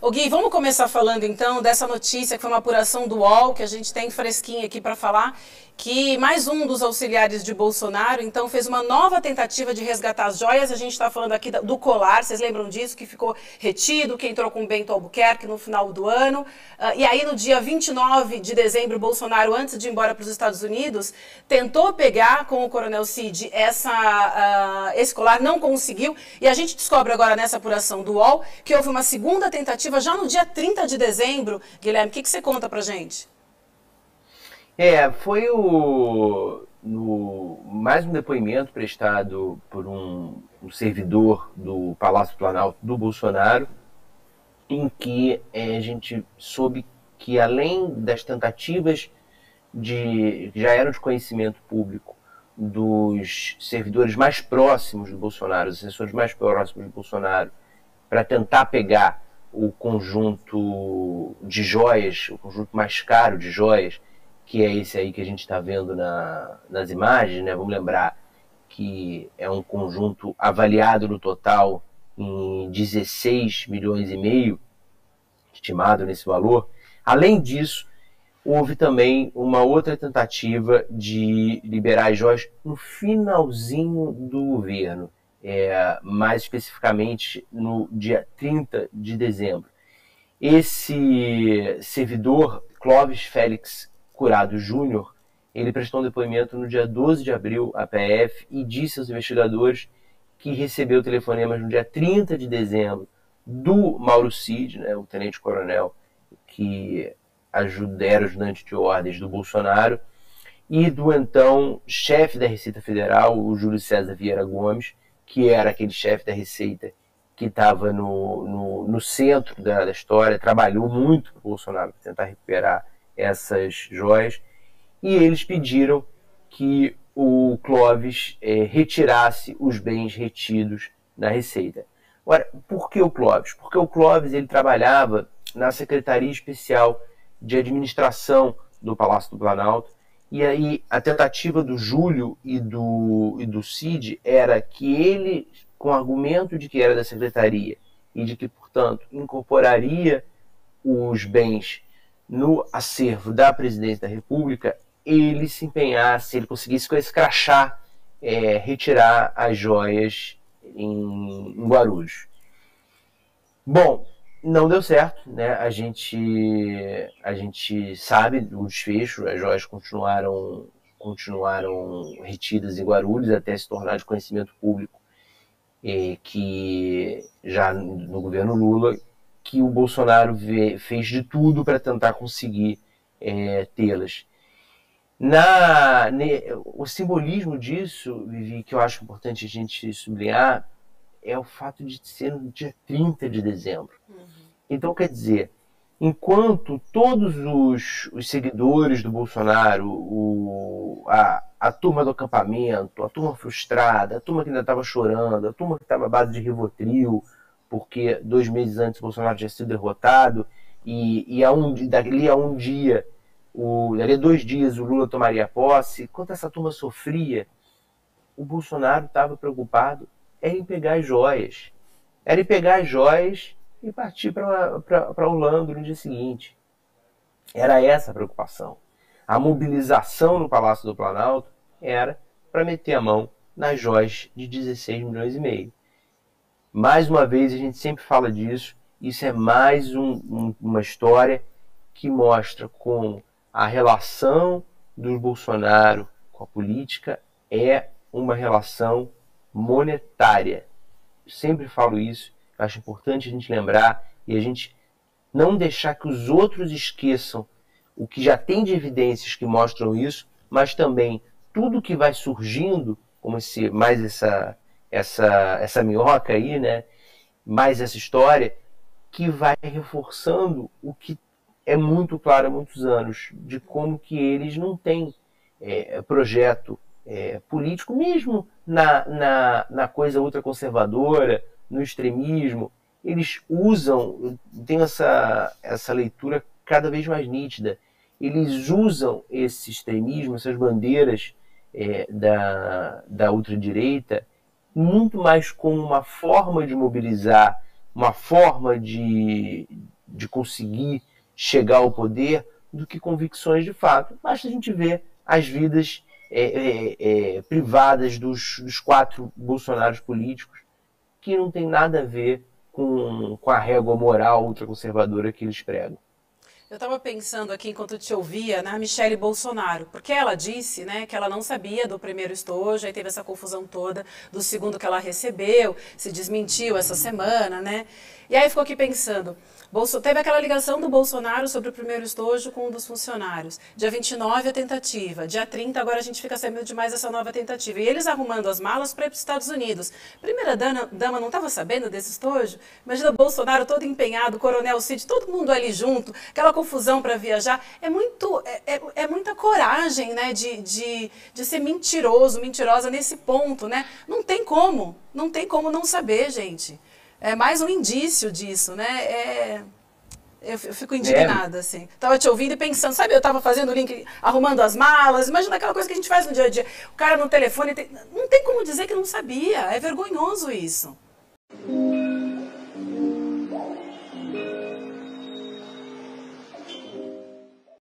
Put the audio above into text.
Ô Gui, vamos começar falando então dessa notícia que foi uma apuração do UOL, que a gente tem fresquinha aqui para falar, que mais um dos auxiliares de Bolsonaro, então, fez uma nova tentativa de resgatar as joias. A gente está falando aqui do colar, vocês lembram disso, que ficou retido, que entrou com o Bento Albuquerque no final do ano. E aí, no dia 29 de dezembro, Bolsonaro, antes de ir embora para os Estados Unidos, tentou pegar com o Coronel Cid esse colar, não conseguiu. E a gente descobre agora nessa apuração do UOL que houve uma segunda tentativa já no dia 30 de dezembro. Guilherme, o que você conta pra gente? Foi mais um depoimento prestado por um servidor do Palácio Planalto do Bolsonaro, em que a gente soube que, além das tentativas que já eram de conhecimento público dos servidores mais próximos do Bolsonaro, os assessores mais próximos do Bolsonaro, para tentar pegar o conjunto de joias, o conjunto mais caro de joias, que é esse aí que a gente está vendo nas imagens, né? Vamos lembrar que é um conjunto avaliado no total em 16 milhões e meio, estimado nesse valor. Além disso, houve também uma outra tentativa de liberar as joias no finalzinho do governo, mais especificamente no dia 30 de dezembro. Esse servidor, Clóvis Félix Curado Júnior, ele prestou um depoimento no dia 12 de abril à PF e disse aos investigadores que recebeu telefonemas no dia 30 de dezembro do Mauro Cid, né, o tenente-coronel que era ajudante de ordens do Bolsonaro, e do então chefe da Receita Federal, o Júlio César Vieira Gomes, que era aquele chefe da Receita que estava no centro da história, trabalhou muito para o Bolsonaro para tentar recuperar essas joias, e eles pediram que o Clóvis retirasse os bens retidos na Receita. Agora, por que o Clóvis? Porque o Clóvis ele trabalhava na Secretaria Especial de Administração do Palácio do Planalto, e aí a tentativa do Júlio e do Cid era que ele, com o argumento de que era da Secretaria e de que, portanto, incorporaria os bens no acervo da Presidência da República, ele se empenhasse, ele conseguisse com esse crachá retirar as joias em Guarulhos. Bom, não deu certo, né? A gente sabe o desfecho, as joias continuaram retidas em Guarulhos até se tornar de conhecimento público, que já no governo Lula, que o Bolsonaro fez de tudo para tentar conseguir tê-las. O simbolismo disso, Vivi, que eu acho importante a gente sublinhar, é o fato de ser no dia 30 de dezembro. Então, quer dizer, enquanto todos os seguidores do Bolsonaro, a turma do acampamento, a turma frustrada, a turma que ainda estava chorando, a turma que estava à base de Rivotril, porque 2 meses antes o Bolsonaro tinha sido derrotado, e dali a 2 dias o Lula tomaria posse, enquanto essa turma sofria, o Bolsonaro estava preocupado em pegar as joias. Era em pegar as joias e partir para Orlando no dia seguinte. Era essa a preocupação. A mobilização no Palácio do Planalto era para meter a mão nas joias de 16 milhões e meio. Mais uma vez, a gente sempre fala disso, isso é mais uma história que mostra como a relação do Bolsonaro com a política é uma relação monetária. Eu sempre falo isso, acho importante a gente lembrar e a gente não deixar que os outros esqueçam o que já tem de evidências que mostram isso, mas também tudo que vai surgindo, como essa minhoca aí, né? Mais essa história, que vai reforçando o que é muito claro há muitos anos, de como que eles não têm projeto político, mesmo na coisa ultraconservadora, no extremismo, eles tem essa leitura cada vez mais nítida, eles usam esse extremismo, essas bandeiras da ultradireita, muito mais como uma forma de mobilizar, uma forma de de conseguir chegar ao poder do que convicções de fato. Basta a gente ver as vidas privadas dos 4 Bolsonaros políticos, que não tem nada a ver com a régua moral ultraconservadora que eles pregam. Eu estava pensando aqui, enquanto te ouvia, na Michele Bolsonaro, porque ela disse, né, que ela não sabia do primeiro estojo, aí teve essa confusão toda do segundo que ela recebeu, se desmentiu essa semana, né? E aí ficou aqui pensando, teve aquela ligação do Bolsonaro sobre o primeiro estojo com um dos funcionários. Dia 29 a tentativa, dia 30 agora a gente fica sabendo de mais essa nova tentativa. E eles arrumando as malas para ir para os Estados Unidos. Primeira dama não estava sabendo desse estojo? Imagina o Bolsonaro todo empenhado, Coronel Cid, todo mundo ali junto, aquela confusão para viajar. É muita coragem, né, de ser mentirosa nesse ponto, né? Não tem como não saber, gente. É mais um indício disso, né? Eu fico indignada, assim. Tava te ouvindo e pensando, sabe, eu tava fazendo o link, arrumando as malas, imagina aquela coisa que a gente faz no dia a dia. O cara no telefone, não tem como dizer que não sabia, é vergonhoso isso.